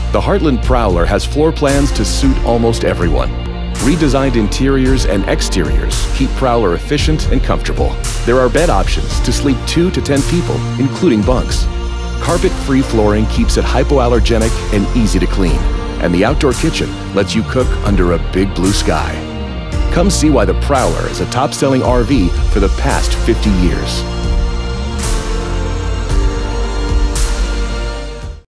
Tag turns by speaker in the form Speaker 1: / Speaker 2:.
Speaker 1: The Heartland Prowler has floor plans to suit almost everyone. Redesigned interiors and exteriors keep Prowler efficient and comfortable. There are bed options to sleep 2 to 10 people, including bunks. Carpet-free flooring keeps it hypoallergenic and easy to clean. And the outdoor kitchen lets you cook under a big blue sky. Come see why the Prowler is a top-selling RV for the past 50 years.